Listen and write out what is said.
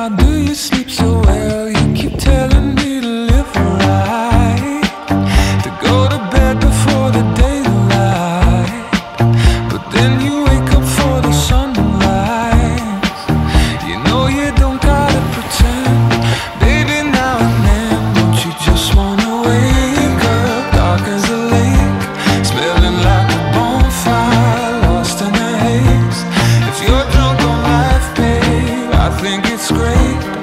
How do you sleep so well? You keep telling me to live right, to go to bed before the daylight, but then you wake up for the sunrise. You know you don't gotta pretend, baby, now and then. Don't you just wanna wake up dark as a lake, smelling like a bonfire, lost in the haze. If you're drunk on life, babe, I think it's great.